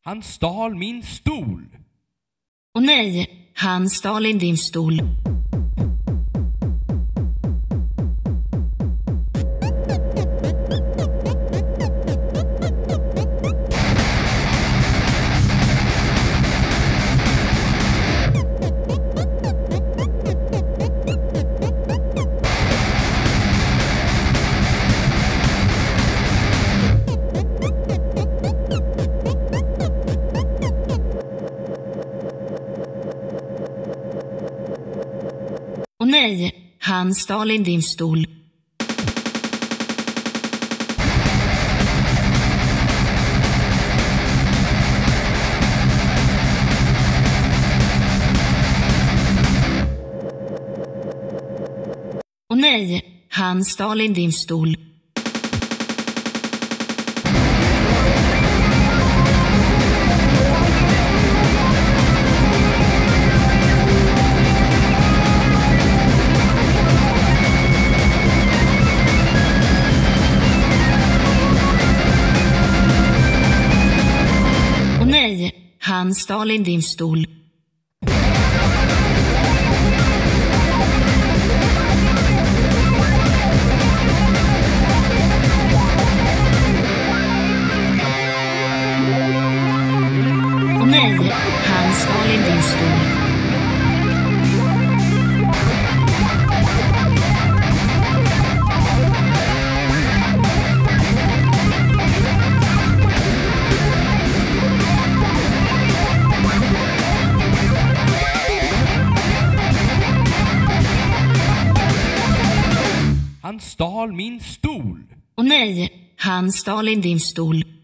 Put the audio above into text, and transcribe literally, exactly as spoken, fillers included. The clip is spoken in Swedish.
Han stal min stol. Och nej, han stal in din stol. Och nej, han stal in din stol. Och nej, han stal in din stol. Nej, han stal in din stol. Och nej, han stal in din stol. Han stal min stol. Och nej, han stal in din stol.